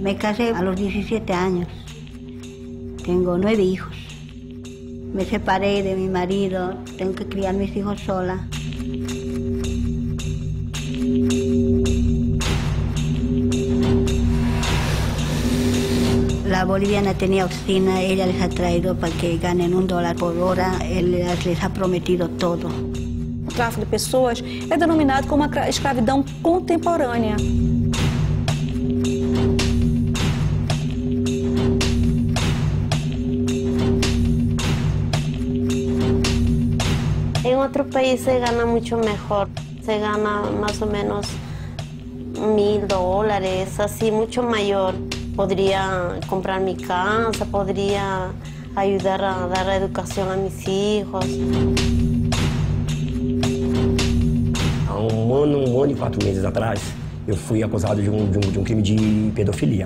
Me casé a los 17 años. Tengo 9 hijos. Me separé de mi marido. Tengo que criar a mis hijos sola. La boliviana tenía oficina, ella les ha traído para que ganen $1 por hora, él les ha prometido todo. O tráfico de pessoas é denominado como a escravidão contemporânea. En otro país se gana mucho mejor, se gana más o menos $1000, así mucho mayor. Podría comprar mi casa, podría ayudar a dar educación a mis hijos. Há um ano e 4 meses atrás, eu fui acusado de um crime de pedofilia.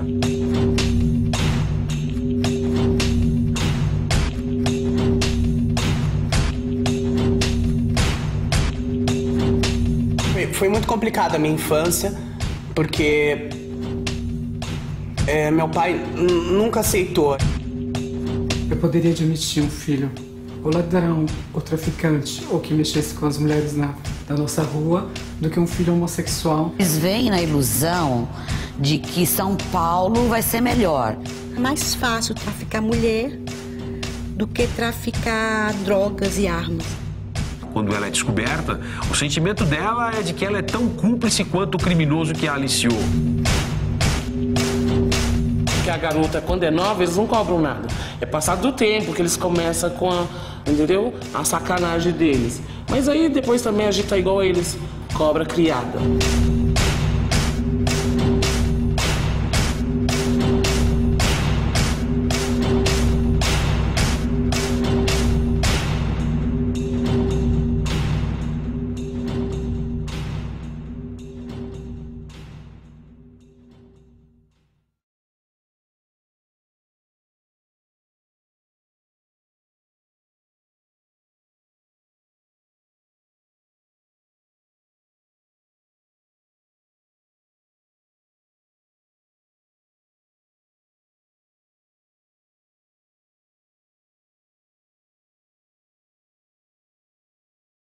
Foi muito complicada a minha infância, porque meu pai nunca aceitou. Eu poderia admitir um filho, ou ladrão, ou traficante, ou que mexesse com as mulheres da nossa rua, do que um filho homossexual. Eles veem na ilusão de que São Paulo vai ser melhor. É mais fácil traficar mulher do que traficar drogas e armas. Quando ela é descoberta, o sentimento dela é de que ela é tão cúmplice quanto o criminoso que a aliciou. Que a garota, quando é nova, eles não cobram nada. É passado do tempo que eles começam com entendeu? A sacanagem deles. Mas aí depois também a gente tá igual a eles, cobra criada.